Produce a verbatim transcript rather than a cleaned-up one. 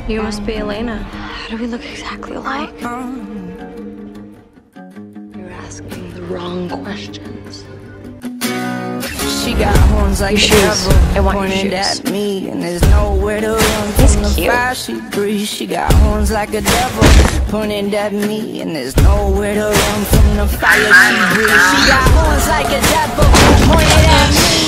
You must be Elena. How do we look exactly alike? You're asking the wrong questions. She got horns like your a shoes. devil I want your pointed shoes. at me, and there's nowhere to run He's from the cute. fire she breathes. She got horns like a devil pointed at me, and there's nowhere to run from the fire she breathes. She got horns like a devil pointed at me.